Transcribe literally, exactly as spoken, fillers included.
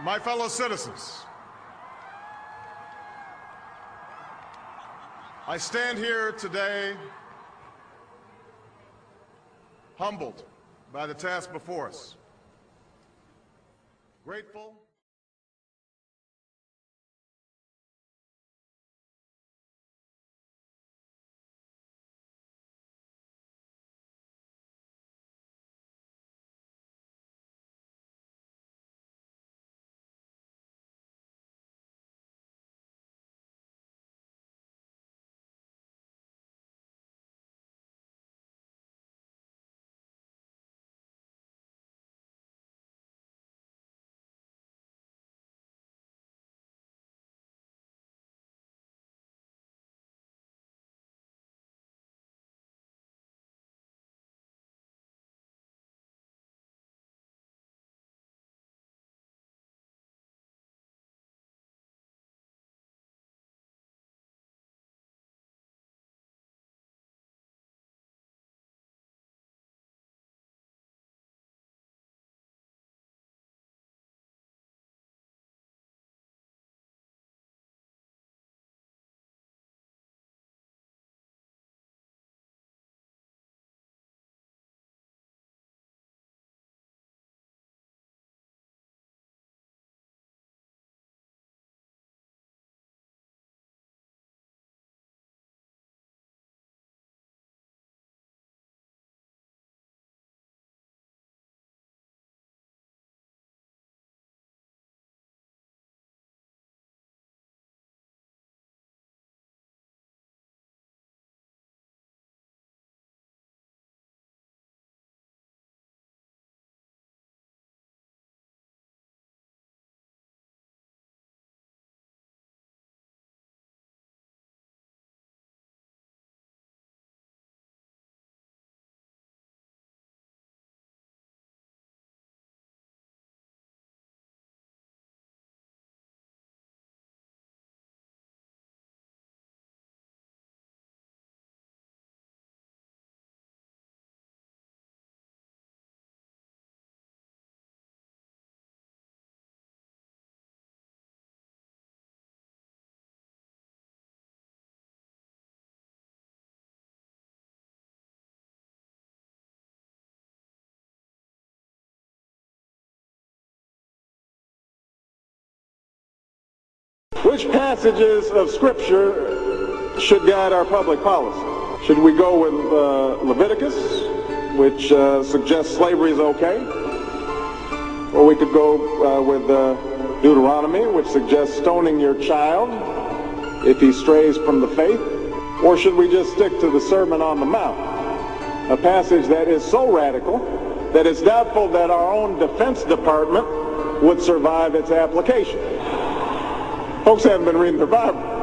My fellow citizens, I stand here today humbled by the task before us, grateful Which passages of Scripture should guide our public policy? Should we go with uh, Leviticus, which uh, suggests slavery is okay? Or we could go uh, with uh, Deuteronomy, which suggests stoning your child if he strays from the faith? Or should we just stick to the Sermon on the Mount, a passage that is so radical that it's doubtful that our own Defense Department would survive its application? Folks haven't been reading the Bible.